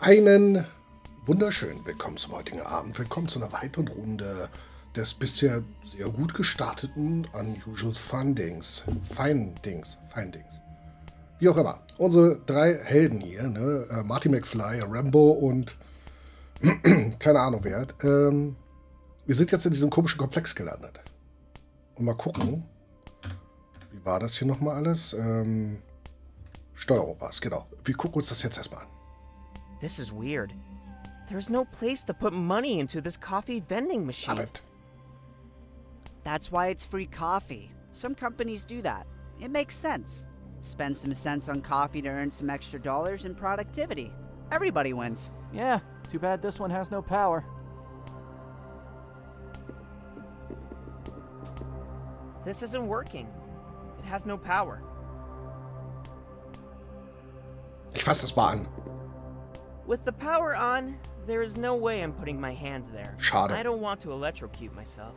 Einen wunderschönen Willkommen zum heutigen Abend. Willkommen zu einer weiteren Runde des bisher sehr gut gestarteten Unusual Findings. Findings. Wie auch immer. Unsere drei Helden hier, ne? Marty McFly, Rambo und keine Ahnung wer. Wir sind jetzt in diesem komischen Komplex gelandet. Und mal gucken. Wie war das hier nochmal alles? Steuerung war es, genau. Wir gucken uns das jetzt erstmal an. This is weird. There's no place to put money into this coffee vending machine. Arbeit. That's why it's free coffee. Some companies do that. It makes sense. Spend some cents on coffee to earn some extra dollars in productivity. Everybody wins. Yeah, too bad this one has no power. This isn't working. It has no power. Ich fasse das mal an. With the power on, there is no way I'm putting my hands there. Schade. I don't want to electrocute myself.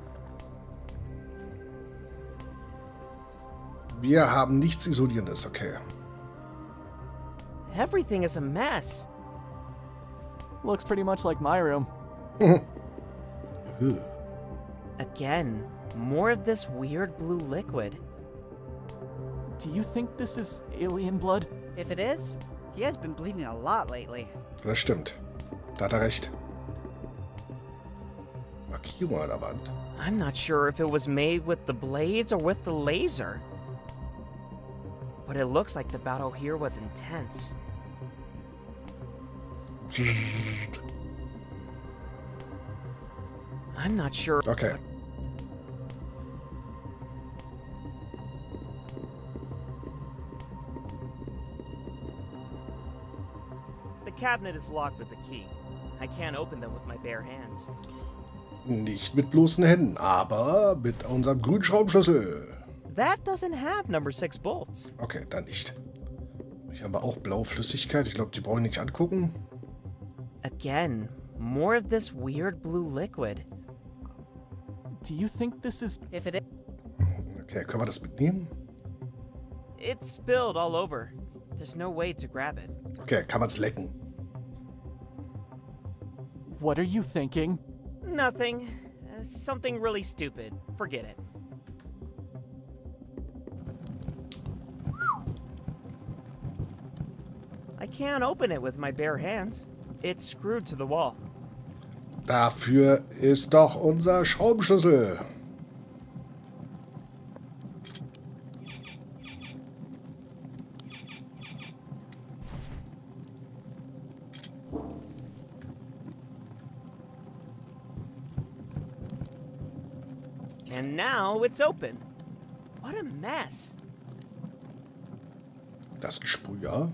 Wir haben nichts Isolierendes, okay. Everything is a mess. Looks pretty much like my room. Again, more of this weird blue liquid. Do you think this is alien blood? If it is, he has been bleeding a lot lately. Das stimmt. Da hat er recht. Markierung an der Wand. I'm not sure if it was made with the blades or with the laser. But it looks like the battle here was intense. I'm not sure. Okay. The cabinet is locked with a key. I can't open them with my bare hands. Nicht mit bloßen Händen, aber mit unserem grünen Schraubenschlüssel. That doesn't have number 6 bolts. Okay, dann nicht. Hier haben wir auch blaue Flüssigkeit. Ich glaube, die brauche ich nicht angucken. Again, more of this weird blue liquid. Do you think this is... If it is, Okay, können wir das mitnehmen? It's spilled all over. There's no way to grab it. Okay, kann man es lecken. What are you thinking? Nothing. Something really stupid. Forget it. I can't open it with my bare hands. It's screwed to the wall. Dafür ist doch unser Schraubenschlüssel. And now it's open. What a mess. Das ist ein Sprüher.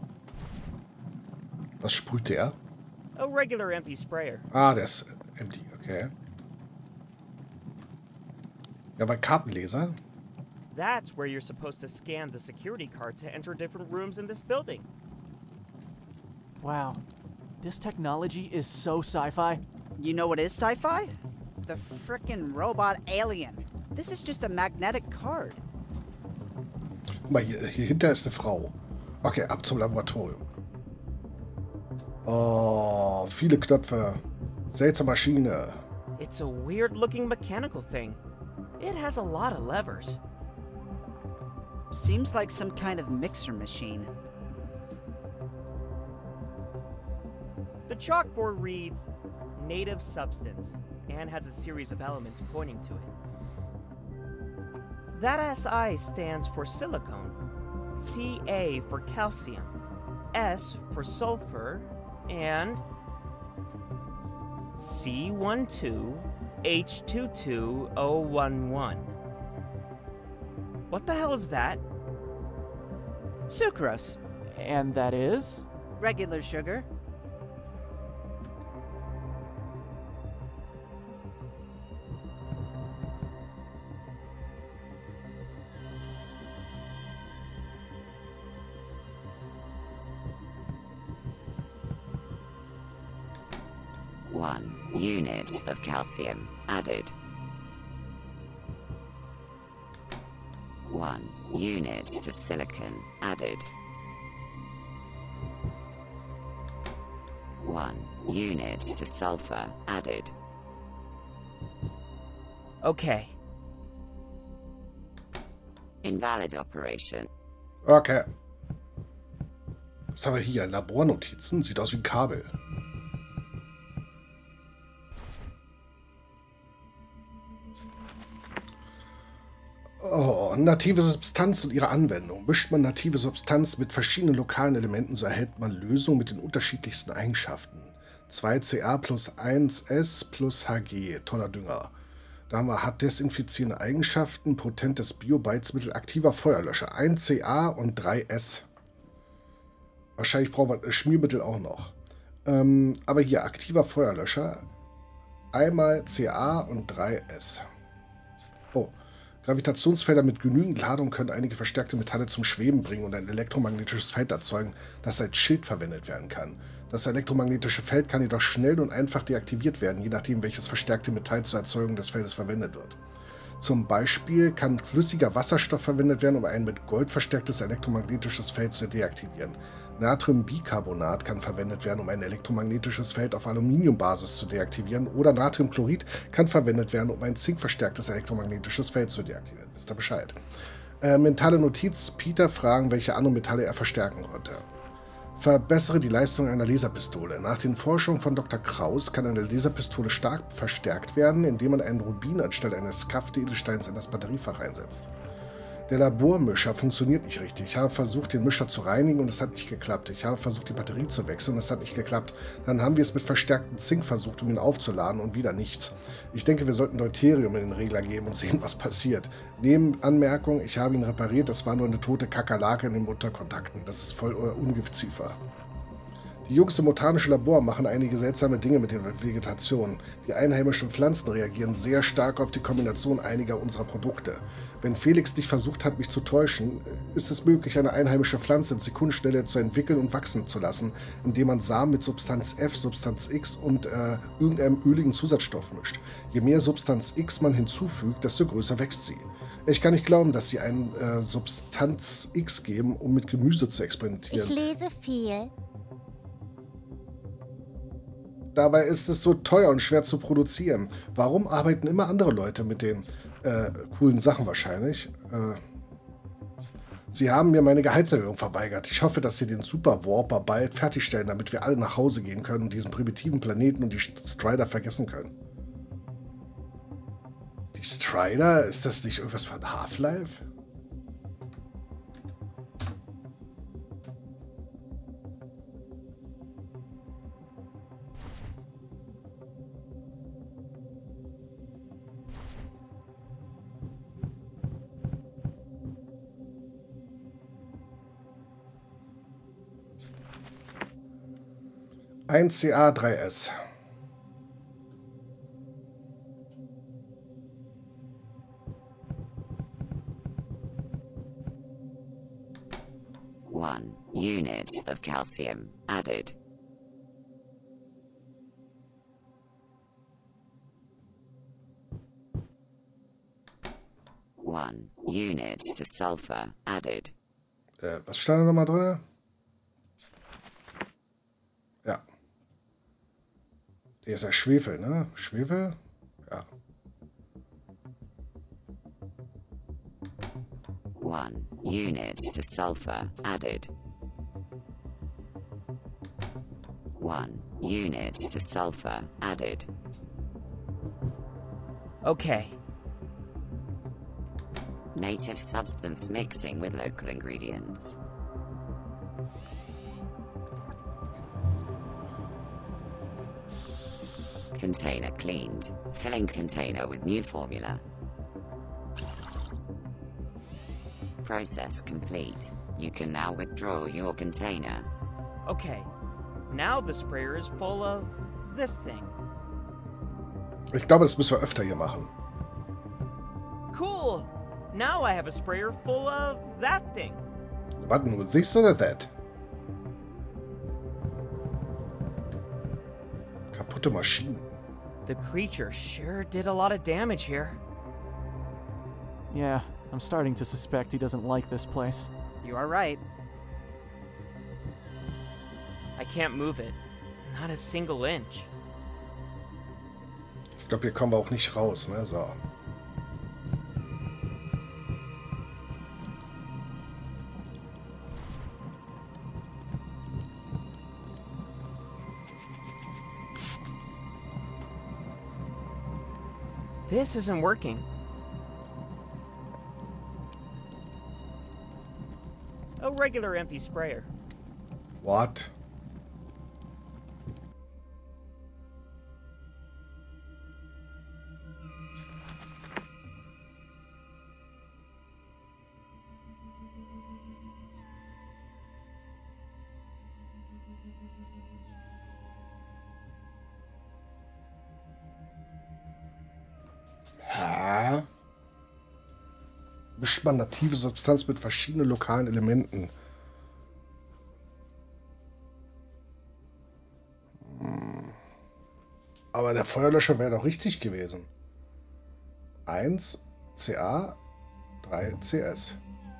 Was sprüht der? A regular empty sprayer. Ah, der ist empty, okay. Ja, bei Kartenleser. That's where you're supposed to scan the security card to enter different rooms in this building. Wow, this technology is so sci-fi. you know what is sci-fi? The frickin' robot alien. This is just a magnetic card. Guck mal, hier hinter ist eine Frau. Okay, ab zum Laboratorium. Oh, viele Knöpfe. Seltsame Maschine. It's a weird-looking mechanical thing. It has a lot of levers. Seems like some kind of mixer machine. The chalkboard reads, native substance, and has a series of elements pointing to it. That SI stands for silicone, Ca for calcium, S for sulfur, and C12H22011. What the hell is that? Sucrose. And that is? Regular sugar. One unit of calcium added. 1 unit of silicon added. 1 unit to sulfur added. Okay. Invalid operation. Okay. Was haben wir hier? Labornotizen? Sieht aus wie ein Kabel. Oh, native Substanz und ihre Anwendung. Mischt man native Substanz mit verschiedenen lokalen Elementen, so erhält man Lösungen mit den unterschiedlichsten Eigenschaften. 2Ca plus 1S plus Hg. Toller Dünger. Da haben wir, hat desinfizierende Eigenschaften, potentes Biobeizmittel, aktiver Feuerlöscher. 1Ca und 3S. Wahrscheinlich brauchen wir Schmiermittel auch noch. Aber hier, aktiver Feuerlöscher. Einmal Ca und 3S. Oh. Gravitationsfelder mit genügend Ladung können einige verstärkte Metalle zum Schweben bringen und ein elektromagnetisches Feld erzeugen, das als Schild verwendet werden kann. Das elektromagnetische Feld kann jedoch schnell und einfach deaktiviert werden, je nachdem, welches verstärkte Metall zur Erzeugung des Feldes verwendet wird. Zum Beispiel kann flüssiger Wasserstoff verwendet werden, um ein mit Gold verstärktes elektromagnetisches Feld zu deaktivieren. Natriumbicarbonat kann verwendet werden, um ein elektromagnetisches Feld auf Aluminiumbasis zu deaktivieren, oder Natriumchlorid kann verwendet werden, um ein zinkverstärktes elektromagnetisches Feld zu deaktivieren. Wisst ihr Bescheid? Mentale Notiz: Peter fragen, welche anderen Metalle er verstärken konnte. Verbessere die Leistung einer Laserpistole. Nach den Forschungen von Dr. Kraus kann eine Laserpistole stark verstärkt werden, indem man einen Rubin anstelle eines Skaft-Edelsteins in das Batteriefach einsetzt. Der Labormischer funktioniert nicht richtig. Ich habe versucht, den Mischer zu reinigen und es hat nicht geklappt. Ich habe versucht, die Batterie zu wechseln und es hat nicht geklappt. Dann haben wir es mit verstärktem Zink versucht, um ihn aufzuladen und wieder nichts. Ich denke, wir sollten Deuterium in den Regler geben und sehen, was passiert. Nebenanmerkung, ich habe ihn repariert, das war nur eine tote Kakerlake in den Mutterkontakten. Das ist voll Ungeziefer. Die Jungs im botanischen Labor machen einige seltsame Dinge mit der Vegetation. Die einheimischen Pflanzen reagieren sehr stark auf die Kombination einiger unserer Produkte. Wenn Felix dich versucht hat, mich zu täuschen, ist es möglich, eine einheimische Pflanze in Sekundenschnelle zu entwickeln und wachsen zu lassen, indem man Samen mit Substanz F, Substanz X und irgendeinem öligen Zusatzstoff mischt. Je mehr Substanz X man hinzufügt, desto größer wächst sie. Ich kann nicht glauben, dass sie einen Substanz X geben, um mit Gemüse zu experimentieren. Ich lese viel. Dabei ist es so teuer und schwer zu produzieren. Warum arbeiten immer andere Leute mit den coolen Sachen wahrscheinlich? Sie haben mir meine Gehaltserhöhung verweigert. Ich hoffe, dass Sie den Super Warper bald fertigstellen, damit wir alle nach Hause gehen können und diesen primitiven Planeten und die Strider vergessen können. Die Strider? Ist das nicht irgendwas von Half-Life? Ein CA3S. One unit of calcium added. One unit to sulfur added. Was stand da nochmal drin? Ja. Der ist ja Schwefel, ne? Schwefel? Ja. One unit to sulfur added. One unit to sulfur added. Okay. Native substance mixing with local ingredients. Container cleaned. Filling container with new formula. Process complete. You can now withdraw your container. Okay. Now the sprayer is full of this thing. Ich glaube, das müssen wir öfter hier machen. Cool! Now I have a sprayer full of that thing. Was nur this oder that? Kaputte Maschinen. The creature sure did a lot of damage here. Yeah, I'm starting to suspect he doesn't like this place. You are right. I can't move it. Not a single inch. Ich glaube, hier kommen wir auch nicht raus, ne? So. This isn't working. A regular empty sprayer. What? Mischt man native Substanz mit verschiedenen lokalen Elementen. Aber der Feuerlöscher wäre doch richtig gewesen. 1 Ca, 3 Cs.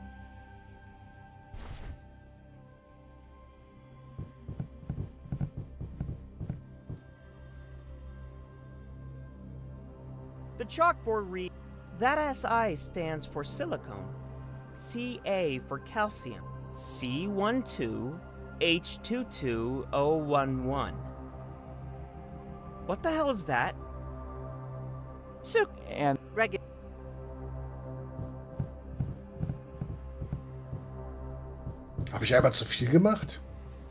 The chalkboard reads, that SI stands for silicone, Ca for calcium, C12H22O11. What the hell is that? And Regular. Habe ich einmal zu viel gemacht?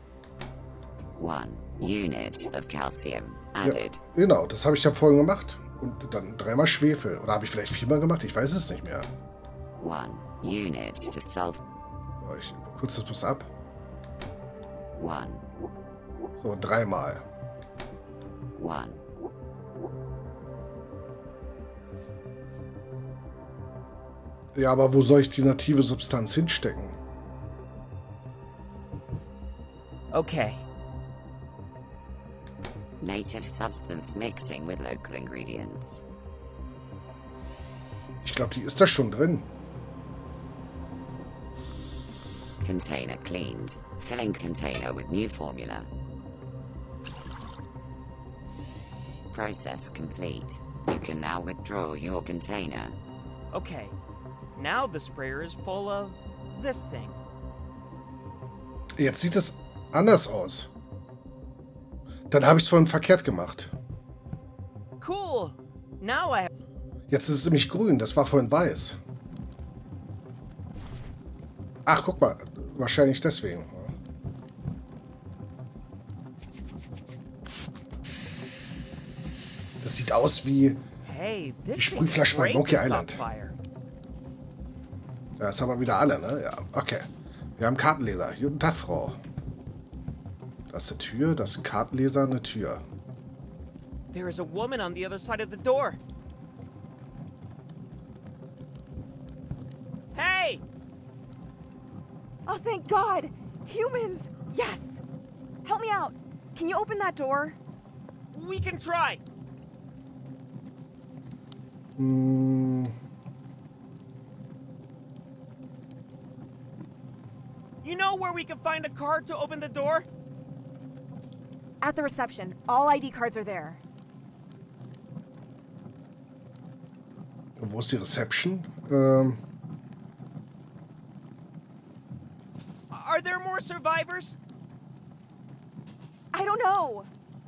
1 unit of calcium Ja, added. genau, das habe ich ja vorhin gemacht. Und dann 3-mal Schwefel. Oder habe ich vielleicht 4-mal gemacht? Ich weiß es nicht mehr. 1 unit of sulfur. So, ich kürze das bloß ab. 1 So, 3-mal. 1 Ja, aber wo soll ich die native Substanz hinstecken? Okay, native substance mixing with local ingredients. Ich glaube, die ist da schon drin. Container cleaned. Filling container with new formula. Process complete. You can now withdraw your container. okay. Now the sprayer is full of this thing. Jetzt sieht es anders aus. Dann habe ich es vorhin verkehrt gemacht. Cool! Now I have... Jetzt ist es nämlich grün. Das war vorhin weiß. Ach, guck mal. Wahrscheinlich deswegen. Das sieht aus wie... Hey, this Die thing Sprühflasche bei great to Monkey stop Island. fire. Ja, ist aber wieder alle, ne? Ja, okay. Wir haben Kartenleser. Guten Tag, Frau. Das ist eine Tür, das ist ein Kartenleser, eine Tür. There is a woman on the other side of the door. Hey! Oh, thank God! Humans! Yes! Help me out! Can you open that door? We can try! You know where we can find a card to open the door? At the reception. All ID cards are there. Wo ist die Reception? Are there more survivors? I don't know!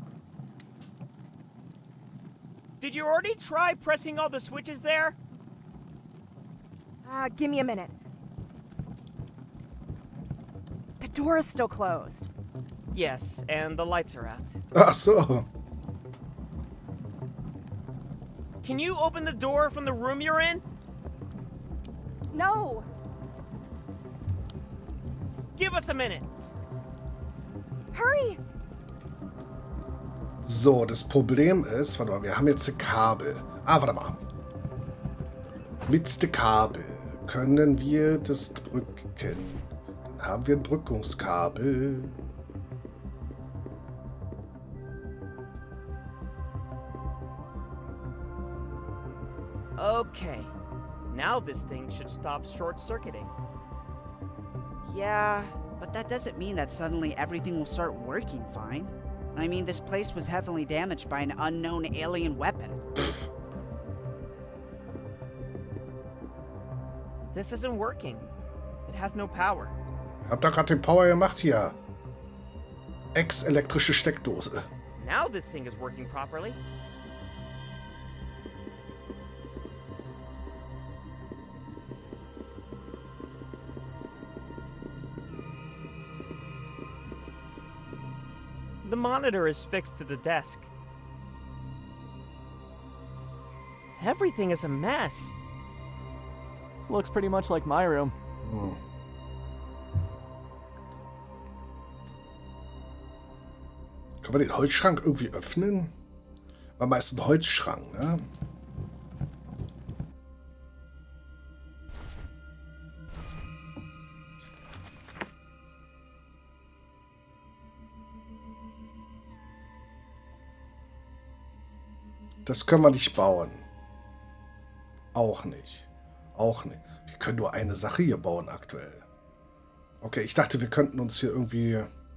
Did you already try pressing all the switches there? Give me a minute. The door is still closed. Yes, and the lights are out. Ach so. Can you open the door from the room you're in? No! Give us a minute. Hurry! So, das Problem ist, warte mal, wir haben jetzt ein Kabel. Ah, warte mal. Mit dem Kabel können wir das drücken. Dann haben wir ein Brückungskabel. Okay. Now this thing should stop short-circuiting. Yeah, but that doesn't mean that suddenly everything will start working fine. I mean, this place was heavily damaged by an unknown alien weapon. This isn't working. It has no power. Habt ihr gerade den Power gemacht hier? Ex-elektrische Steckdose. Now this thing is working properly. The monitor is fixed to the desk. Everything is a mess. Looks pretty much like my room. Hm. Kann man den Holzschrank irgendwie öffnen? War meist ein Holzschrank, ne? Das können wir nicht bauen. Auch nicht. Auch nicht. Wir können nur eine Sache hier bauen aktuell. Okay, ich dachte, wir könnten uns hier irgendwie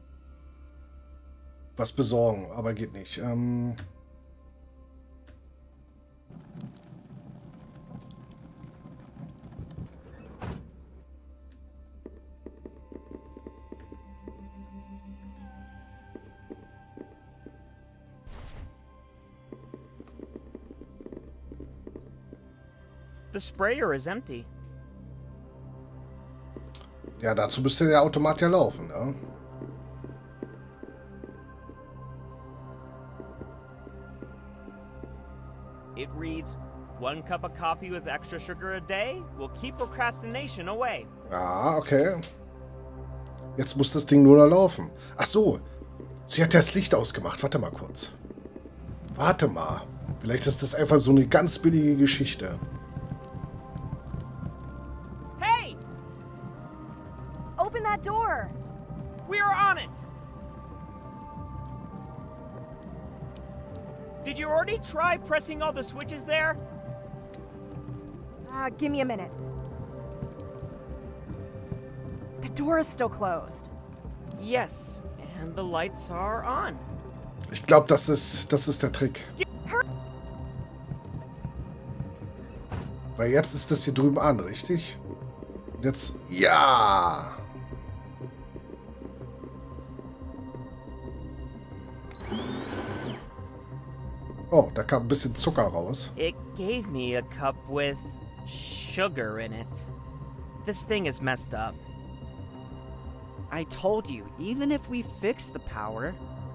was besorgen, aber geht nicht. The sprayer is empty. Ja, dazu müsste der Automat ja laufen, ne? It reads, 1 cup of coffee with extra sugar a day will keep procrastination away. Ja, okay. Jetzt muss das Ding nur noch laufen. Ach so, sie hat das Licht ausgemacht. Warte mal kurz. Warte mal. Vielleicht ist das einfach so eine ganz billige Geschichte. Hey! Open that door. We are on it! Did you already try pressing all the switches there? Give me a minute. The door is still closed. Yes, and the lights are on. Ich glaube, das ist der Trick. Weil jetzt ist das hier drüben an, richtig? Und jetzt... Ja! Oh, da kam ein bisschen Zucker raus. It gave me a cup with sugar in it. This thing is messed up. I told you, even if we fix the power...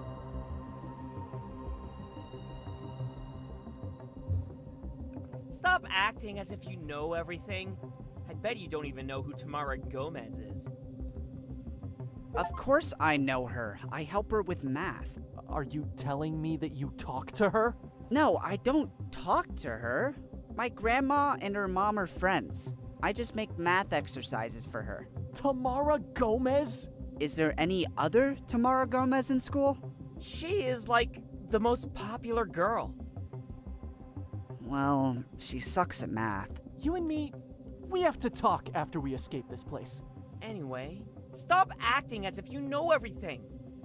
Stop acting as if you know everything. I bet you don't even know who Tamara Gomez is. Of course I know her. I help her with math. Are you telling me that you talk to her? No, I don't talk to her. My grandma and her mom are friends. I just make math exercises for her. Tamara Gomez? Is there any other Tamara Gomez in school? She is like the most popular girl. Well, she sucks at math. You and me, we have to talk after we escape this place. Anyway, stop acting as if you know everything.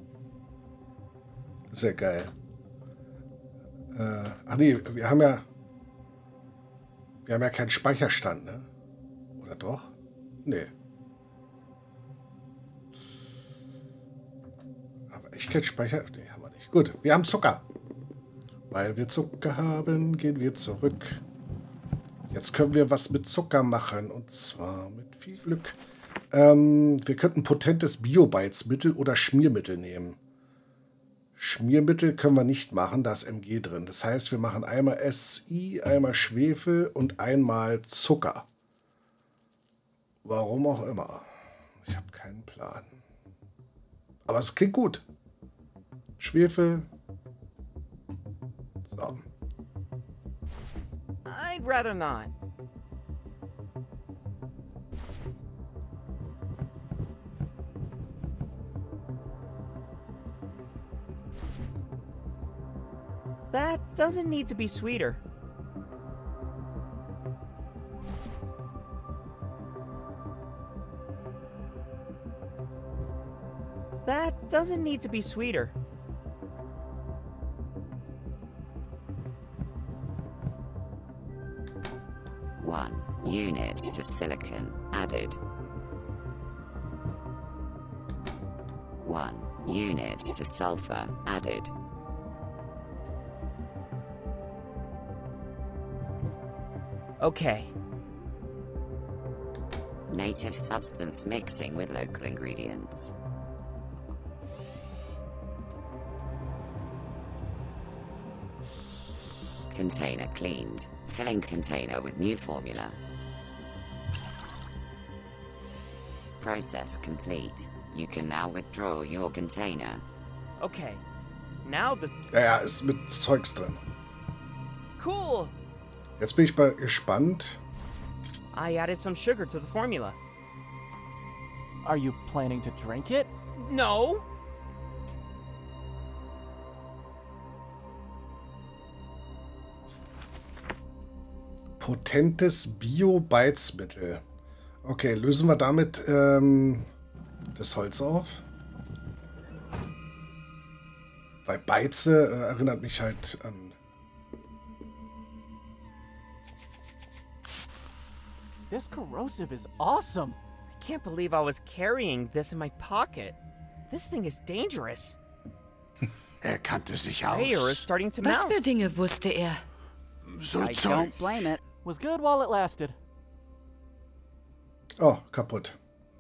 Sehr geil. Ach nee, wir haben ja keinen Speicherstand, ne? Oder doch? Nee. Aber ich keinen Speicher... Nee, haben wir nicht. Gut, wir haben Zucker. Weil wir Zucker haben, gehen wir zurück. Jetzt können wir was mit Zucker machen. Und zwar mit viel Glück. Wir könnten potentes Biobeizmittel oder Schmiermittel nehmen. Schmiermittel können wir nicht machen, da ist MG drin. Das heißt, wir machen einmal SI, einmal Schwefel und einmal Zucker. Warum auch immer. Ich habe keinen Plan. Aber es klingt gut. Schwefel. So. I'd rather not. That doesn't need to be sweeter. That doesn't need to be sweeter. 1 unit to silicon added. 1 unit to sulfur added. Okay. Native substance mixing with local ingredients. Container cleaned. Filling container with new formula. Process complete. You can now withdraw your container. Okay. Now the... Ja, ist mit Zeugs drin. Cool! Jetzt bin ich mal gespannt. I added some sugar to the formula. Are you planning to drink it? No! Potentes Bio-Beizmittel. Okay, lösen wir damit das Holz auf. Weil Beize erinnert mich halt an... This corrosive is awesome. I can't believe I was carrying this in my pocket. This thing is dangerous. Kannte sich Air is starting to Was mount. für Dinge wusste er? So I don't blame it. Was good while it lasted. Oh, kaputt.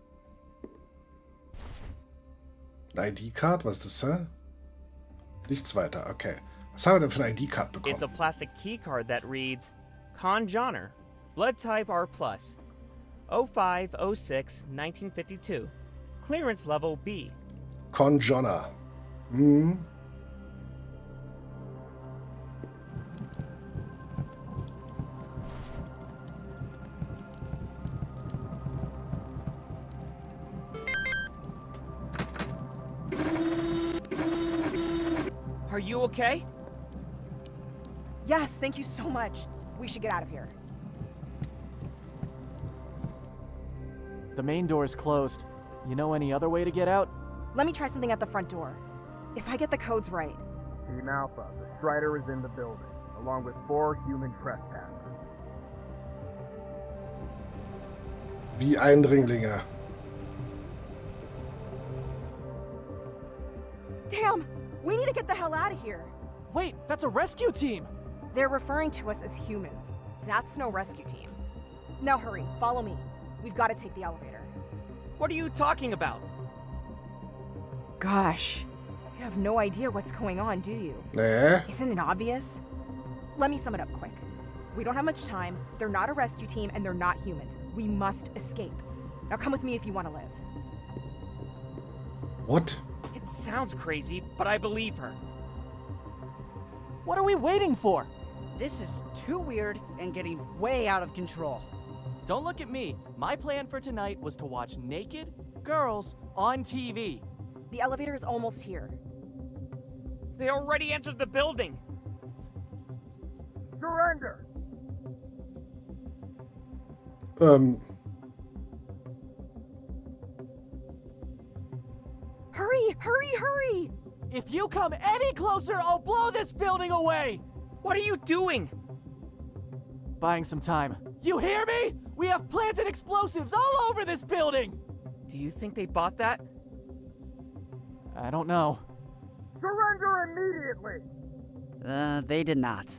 Ein ID-Card, was ist das, hä? Nichts weiter, okay. Was haben wir denn für eine ID-Card bekommen? It's a plastic key card that reads Con Johnner, blood type R+, 0506 1952, clearance level B. Conjonna. Hm. Are you okay? Yes, thank you so much. We should get out of here. The main door is closed. You know any other way to get out? Let me try something at the front door. If I get the codes right. Team Alpha, the Strider is in the building, along with 4 human trespassers. Wie Eindringlinge. Damn! We need to get the hell out of here. Wait, that's a rescue team! They're referring to us as humans. That's no rescue team. Now hurry, follow me. We've got to take the elevator. What are you talking about? Gosh, you have no idea what's going on, do you? Nee. Isn't it obvious? Let me sum it up quick. We don't have much time, they're not a rescue team, and they're not humans. We must escape. Now come with me if you want to live. What? It sounds crazy, but I believe her. What are we waiting for? This is too weird and getting way out of control. Don't look at me. My plan for tonight was to watch naked girls on TV. The elevator is almost here. They already entered the building. Surrender! Hurry, hurry, hurry! If you come any closer, I'll blow this building away! What are you doing? Buying some time. You hear me? We have planted explosives all over this building! Do you think they bought that? I don't know. Surrender immediately! They did not.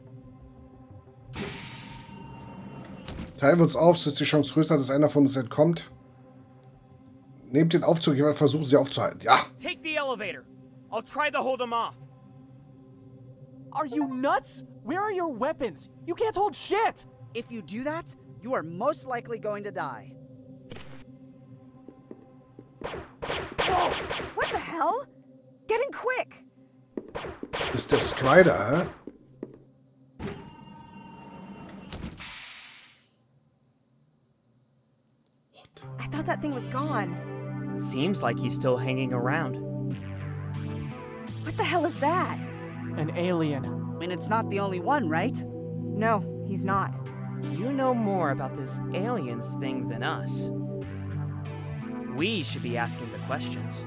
Teilen wir uns auf, so ist die Chance größer, dass einer von uns entkommt. Nehmt den Aufzug, ich werde versuchen, sie aufzuhalten. Ja. Take the elevator. I'll try to hold them off. Are you nuts? Where are your weapons? You can't hold shit! If you do that, you are most likely going to die. What the hell? Get in quick! Ist der Strider, hä? I thought that thing was gone. Seems like he's still hanging around. What the hell is that? An alien. And it's not the only one, right? No, he's not. You know more about this aliens thing than us. We should be asking the questions.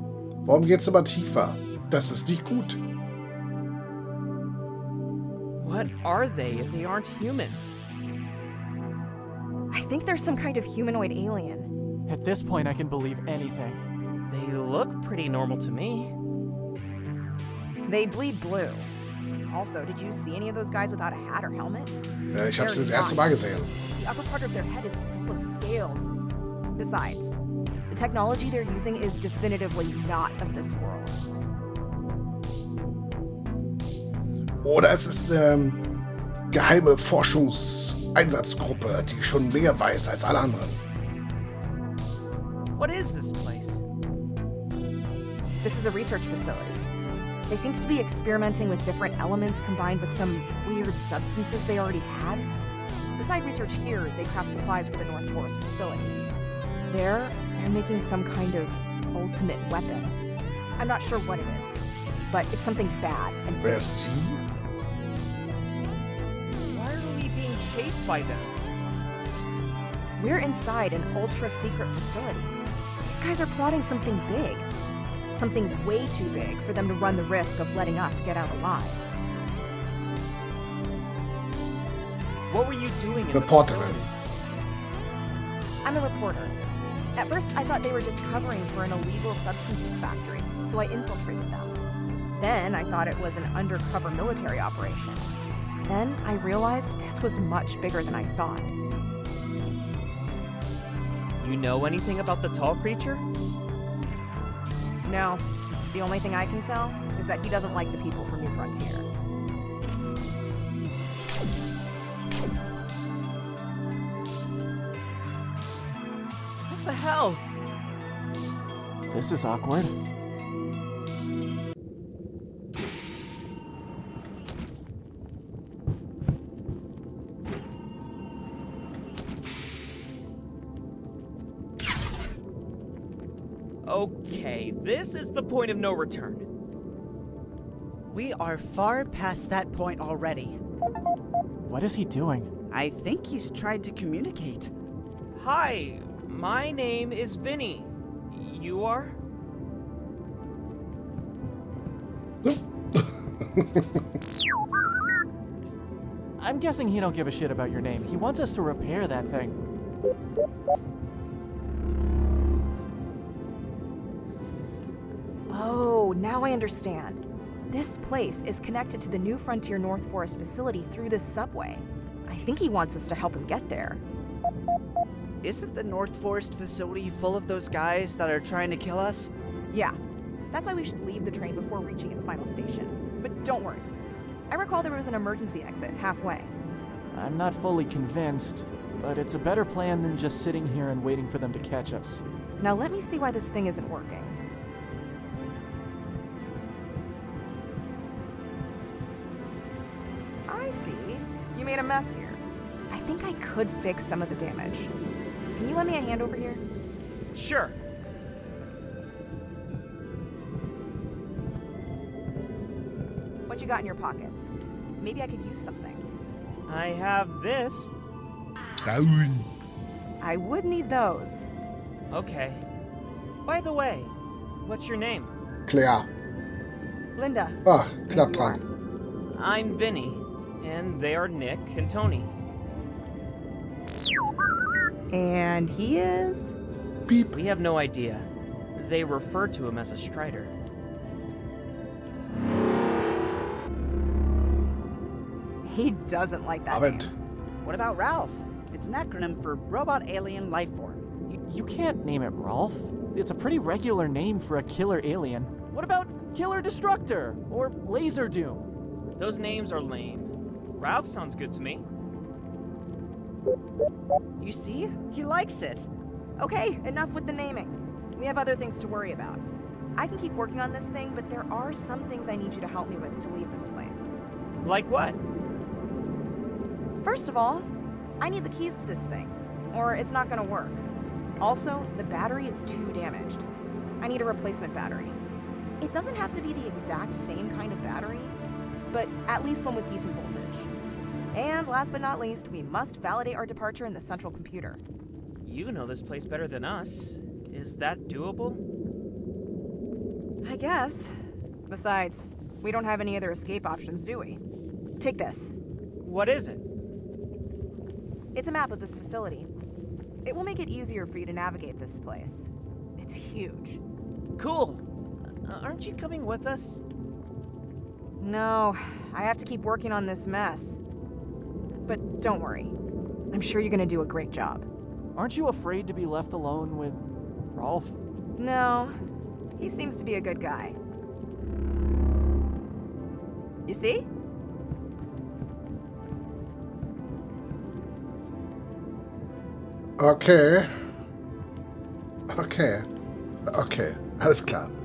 Warum geht's immer tiefer? Das ist nicht gut. What are they if they aren't humans? I think there's some kind of humanoid alien. At this point, I can believe anything. They look pretty normal to me. They bleed blue. Also, did you see any of those guys without a hat or helmet? Ich habe sie das They're erste not. Mal gesehen. The upper part of their head is full of scales. Besides, the technology they're using is definitively not of this world. Oder es ist eine geheime Forschungseinsatzgruppe, die schon mehr weiß als alle anderen. What is this place? This is a research facility. They seem to be experimenting with different elements combined with some weird substances they already had. Beside research here, they craft supplies for the North Forest facility. They're making some kind of ultimate weapon. I'm not sure what it is, but it's something bad and Wer ist sie? Why are we being chased by them? we're inside an ultra-secret facility. These guys are plotting something big. Something way too big for them to run the risk of letting us get out alive. What were you doing in the Reporterin. facility? I'm a reporter. At first, I thought they were just covering for an illegal substances factory, so I infiltrated them. Then I thought it was an undercover military operation. Then I realized this was much bigger than I thought. You know anything about the tall creature? No, the only thing I can tell is that he doesn't like the people from New Frontier. What the hell? This is awkward. Okay, this is the point of no return. We are far past that point already. What is he doing? I think he's tried to communicate. Hi, my name is Vinny. You are? I'm guessing he don't give a shit about your name. He wants us to repair that thing. Oh, now I understand. This place is connected to the New Frontier North Forest facility through this subway. I think he wants us to help him get there. Isn't the North Forest facility full of those guys that are trying to kill us? Yeah, that's why we should leave the train before reaching its final station. But don't worry. I recall there was an emergency exit halfway. I'm not fully convinced, but it's a better plan than just sitting here and waiting for them to catch us. Now let me see why this thing isn't working. I see. You made a mess here. I think I could fix some of the damage. Can you lend me a hand over here? Sure. What you got in your pockets? Maybe I could use something. I have this. Down. I would need those. Okay. By the way, what's your name? Claire. Linda. Ah, knapp You are. dran. I'm Vinny, and they are Nick and Tony. And he is? Beep. We have no idea. They refer to him as a Strider. He doesn't like that Abend. name. What about Ralph? It's an acronym for Robot Alien Life Form. You can't name it Rolf. It's a pretty regular name for a killer alien. What about Killer Destructor or Laser Doom? Those names are lame. Ralph sounds good to me. You see? He likes it. Okay, enough with the naming. We have other things to worry about. I can keep working on this thing, but there are some things I need you to help me with to leave this place. Like what? First of all, I need the keys to this thing, or it's not gonna work. Also, the battery is too damaged. I need a replacement battery. It doesn't have to be the exact same kind of battery, but at least one with decent voltage. And last but not least, we must validate our departure in the central computer. You know this place better than us. Is that doable? I guess. Besides, we don't have any other escape options, do we? Take this. What is it? It's a map of this facility. It will make it easier for you to navigate this place. It's huge. Cool. Aren't you coming with us? No, I have to keep working on this mess. But don't worry. I'm sure you're gonna do a great job. Aren't you afraid to be left alone with Rolf? No, he seems to be a good guy. You see? Okay. Okay. Okay. Alles klar.